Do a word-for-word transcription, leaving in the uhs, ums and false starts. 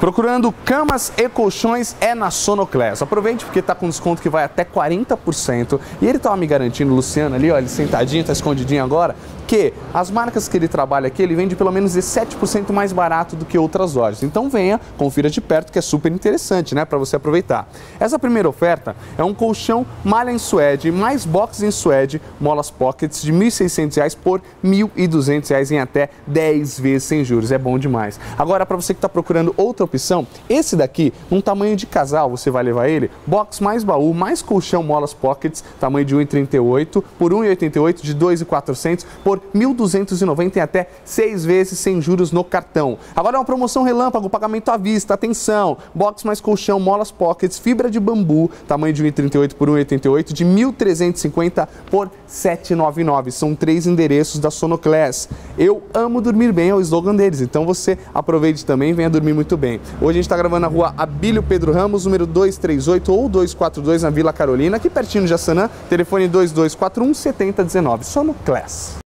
Procurando camas e colchões é na Sonoclass. Aproveite porque tá com desconto que vai até quarenta por cento. E ele tava me garantindo, o Luciano ali, ó, ele sentadinho, tá escondidinho agora, que as marcas que ele trabalha aqui, ele vende pelo menos dezessete por cento mais barato do que outras lojas. Então venha, confira de perto, que é super interessante, né, para você aproveitar. Essa primeira oferta é um colchão malha em suede, mais box em suede, molas pockets de mil e seiscentos reais por mil e duzentos reais em até dez vezes sem juros. É bom demais. Agora, para você que está procurando outra opção, esse daqui, num tamanho de casal, você vai levar ele, box mais baú, mais colchão molas pockets, tamanho de um e trinta e oito por um e oitenta e oito, de dois mil e quatrocentos por mil duzentos e noventa em até seis vezes sem juros no cartão. Agora é uma promoção relâmpago, pagamento à vista, atenção, box mais colchão, molas pockets, fibra de bambu, tamanho de um e trinta e oito por um e oitenta e oito, de mil trezentos e cinquenta por setecentos e noventa e nove. São três endereços da Sonoclass. Eu amo dormir bem, é o slogan deles, então você aproveite também e venha dormir muito bem. Hoje a gente está gravando na rua Abílio Pedro Ramos, número dois três oito ou dois quatro dois, na Vila Carolina, aqui pertinho de Jaçanã, telefone dois dois quatro um, sete zero um nove. Sonoclass.